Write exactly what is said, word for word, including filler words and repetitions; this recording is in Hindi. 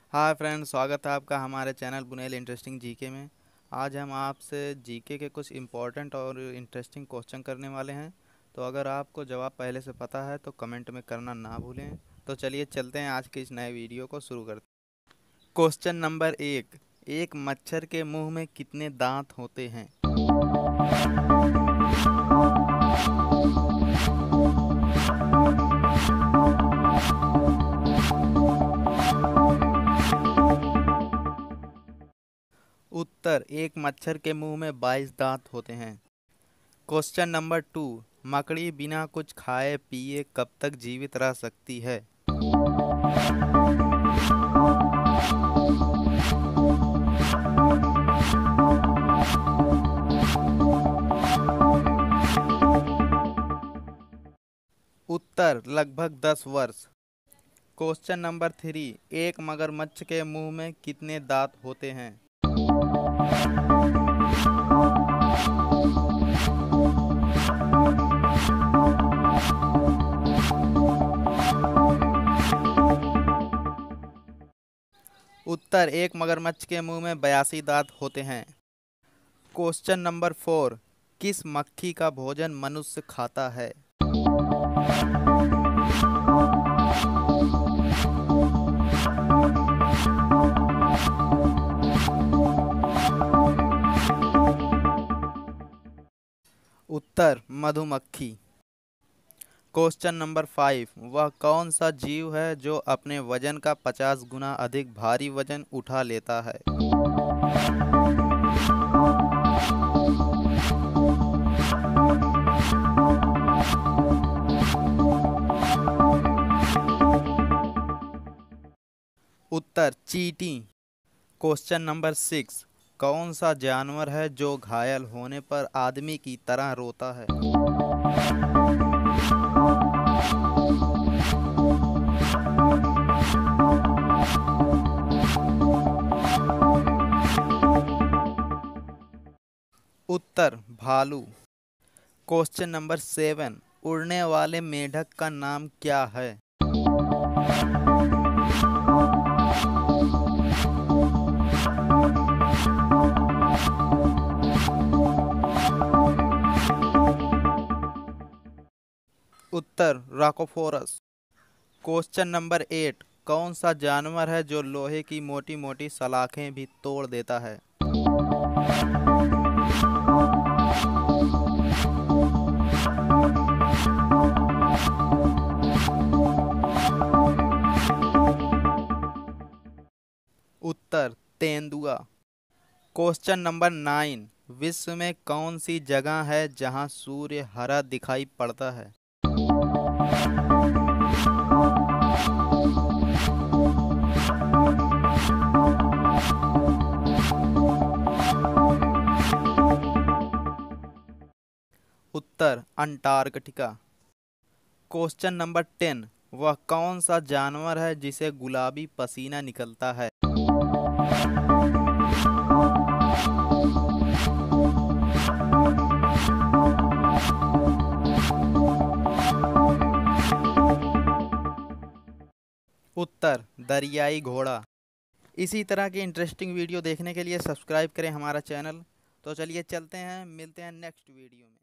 हाय फ्रेंड्स, स्वागत है आपका हमारे चैनल बुनेल इंटरेस्टिंग जीके में। आज हम आपसे जीके के कुछ इम्पोर्टेंट और इंटरेस्टिंग क्वेश्चन करने वाले हैं। तो अगर आपको जवाब पहले से पता है तो कमेंट में करना ना भूलें। तो चलिए चलते हैं आज के इस नए वीडियो को शुरू करते हैं। क्वेश्चन नंबर एक। एक मच्छर के मुंह में कितने दांत होते हैं? उत्तर, एक मच्छर के मुंह में बाईस दांत होते हैं। Question number two. मकड़ी बिना कुछ खाए पिए कब तक जीवित रह सकती है? उत्तर, लगभग दस वर्ष। Question number three. एक मगरमच्छ के मुंह में कितने दांत होते हैं? उत्तर, एक मगरमच्छ के मुंह में बयासी दांत होते हैं। Question number four. किस मक्खी का भोजन मनुष्य खाता है? उत्तर, मधुमक्खी। Question number five. वह कौन सा जीव है जो अपने वजन का पचास गुना अधिक भारी वजन उठा लेता है? उत्तर, चींटी। Question number six. कौन सा जानवर है जो घायल होने पर आदमी की तरह रोता है? उत्तर, भालू। Question number seven. उड़ने वाले मेढक का नाम क्या है? उत्तर, राकोफोरस। Question number eight. कौन सा जानवर है जो लोहे की मोटी मोटी सलाखें भी तोड़ देता है? उत्तर, तेंदुआ। Question number nine. विश्व में कौन सी जगह है जहां सूर्य हरा दिखाई पड़ता है? उत्तर, अंटार्कटिका। Question number ten. वह कौन सा जानवर है जिसे गुलाबी पसीना निकलता है? उत्तर, दरियाई घोड़ा। इसी तरह की इंटरेस्टिंग वीडियो देखने के लिए सब्सक्राइब करें हमारा चैनल। तो चलिए चलते हैं, मिलते हैं नेक्स्ट वीडियो में।